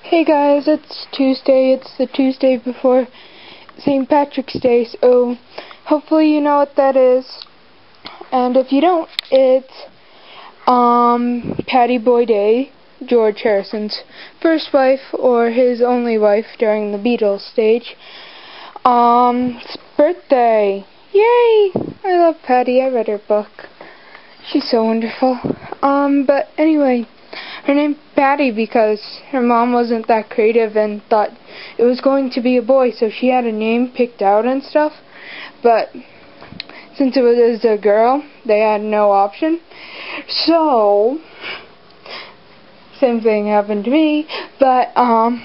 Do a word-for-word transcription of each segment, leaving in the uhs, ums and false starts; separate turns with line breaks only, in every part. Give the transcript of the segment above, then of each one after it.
Hey guys, it's Tuesday. It's the Tuesday before Saint Patrick's Day, so hopefully you know what that is. And if you don't, it's um Pattie Boy Day, George Harrison's first wife or his only wife during the Beatles stage. Um, it's birthday. Yay! I love Pattie. I read her book. She's so wonderful. Um, but anyway, her name's Pattie because her mom wasn't that creative and thought it was going to be a boy, so she had a name picked out and stuff. But since it was a girl, they had no option. So, same thing happened to me. But, um,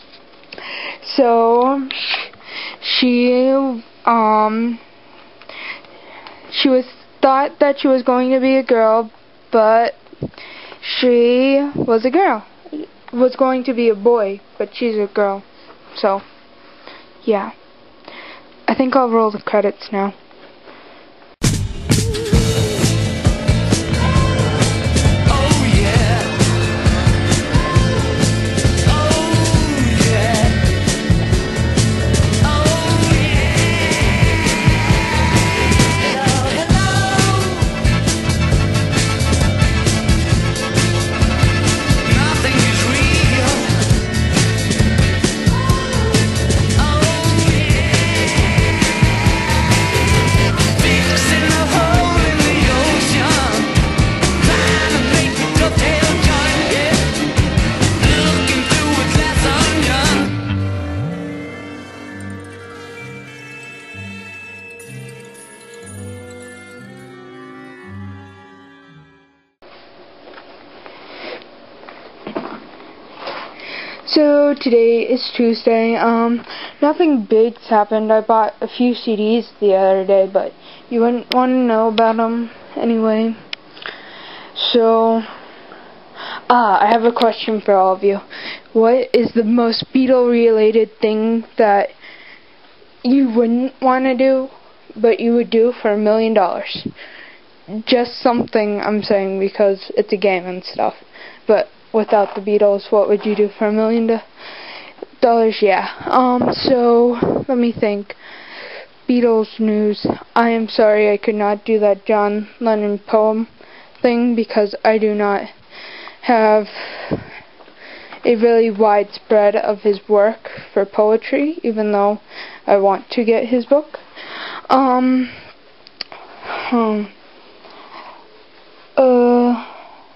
so, she, um, she was thought that she was going to be a girl, but she was a girl. Was going to be a boy, but she's a girl. So, yeah. I think I'll roll the credits now. So today is Tuesday. Um, nothing big's happened. I bought a few C Ds the other day, but you wouldn't want to know about them anyway. So, ah, I have a question for all of you. What is the most Beatle-related thing that you wouldn't want to do, but you would do for a million dollars? Just something I'm saying because it's a game and stuff, but without the Beatles, what would you do for a million dollars? Yeah. Um, so, let me think. Beatles news. I am sorry I could not do that John Lennon poem thing because I do not have a really wide spread of his work for poetry, even though I want to get his book. Um, hmm. Uh...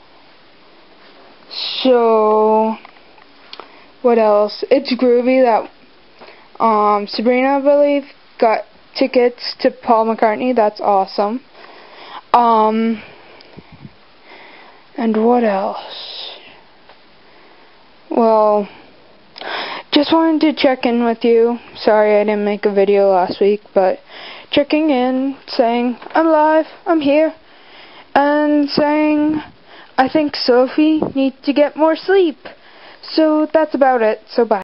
So, what else? It's groovy that um, Sabrina, I believe, got tickets to Paul McCartney. That's awesome. Um, and what else? Well, just wanted to check in with you. Sorry I didn't make a video last week, but checking in, saying, I'm alive, I'm here, and saying, I think Sophie needs to get more sleep. So that's about it. So bye.